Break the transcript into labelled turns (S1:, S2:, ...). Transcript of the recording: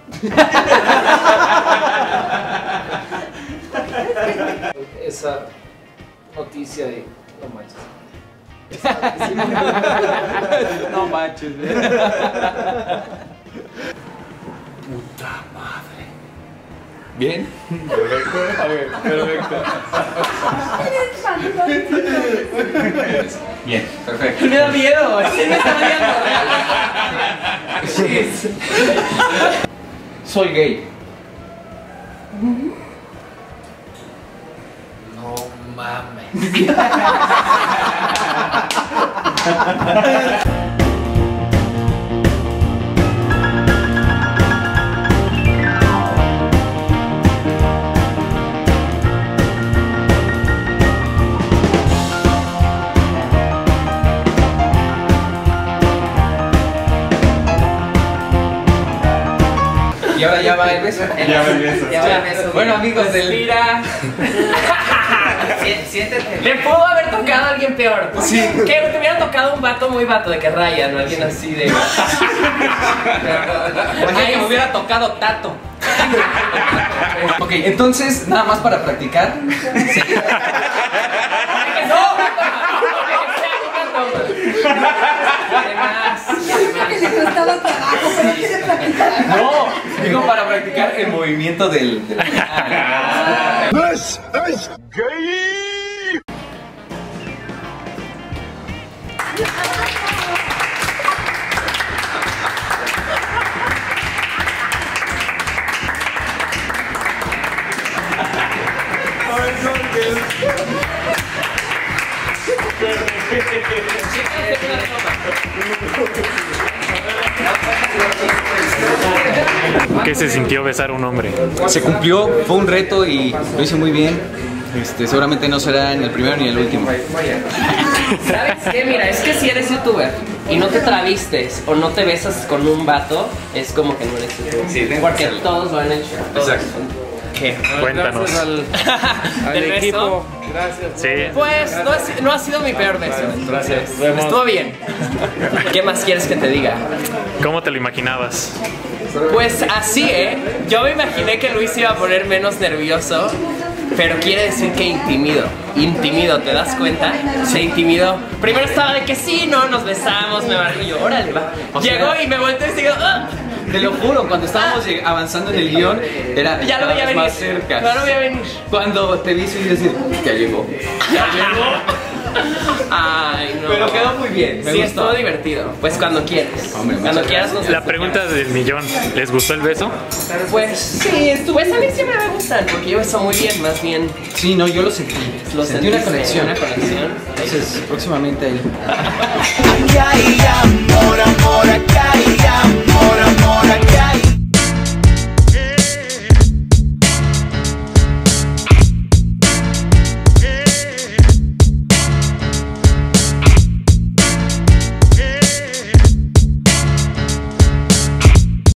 S1: Esa noticia de no manches.
S2: No manches.
S1: Puta madre.
S2: ¿Bien? Perfecto. Perfecto. Bien, perfecto.
S3: Me da miedo, sí me está viendo.
S2: Soy gay.
S1: No mames.
S2: Y ahora ya va el beso.
S3: Ya va el beso.
S2: Bueno, amigos del...
S3: Mira.
S2: Siéntete.
S3: Le pudo haber tocado a alguien peor.
S2: Sí.
S3: Que te hubiera tocado un vato muy vato de que rayan, o alguien así de.
S2: Oye, que me hubiera tocado Tato. Ok, entonces, nada más para practicar. Sí.
S4: Que le costaba trabajo, pero quiere practicar.
S2: No, digo para practicar el movimiento del...
S5: This is gay!
S6: ¿Qué se sintió besar a un hombre?
S2: Se cumplió, fue un reto y lo hice muy bien. Seguramente no será en el primero ni el último.
S3: ¿Sabes qué? Mira, es que si eres youtuber y no te traviste o no te besas con un vato, es como que no eres youtuber.
S2: Sí,
S3: porque todos lo han hecho. Todos.
S2: Exacto.
S3: ¿Qué?
S6: Cuéntanos.
S3: ¿Del beso?
S6: Gracias. Sí.
S3: Pues no ha sido mi peor beso.
S6: Gracias.
S3: Estuvo bien. ¿Qué más quieres que te diga?
S6: ¿Cómo te lo imaginabas?
S3: Pues así, yo me imaginé que Luis iba a poner menos nervioso, pero quiere decir que intimido, ¿te das cuenta? Se intimidó. Primero estaba de que sí, no, nos besamos, me barrí yo, órale, va. Llegó y me volteé y digo, ¡ah!
S2: Te lo juro, cuando estábamos avanzando en el guión, era
S3: Ya lo veía venir.
S2: más cerca.
S3: Ya lo veía venir.
S2: Cuando te vi y decir, ya llegó.
S3: ¿Ya llegó? Ay, no.
S2: Pero quedó muy bien.
S3: Sí, estuvo divertido. Pues cuando quieras.
S2: Hombre,
S3: cuando quieras nos
S6: La pregunta del millón, ¿les gustó el beso?
S3: Pues sí, pues a mí siempre me gustan, porque yo beso muy bien, más bien.
S2: Sí, no, yo lo sentí. Sentí una conexión.
S3: Una conexión.
S2: Entonces, próximamente ahí.
S5: Ay, amor, amor, ay,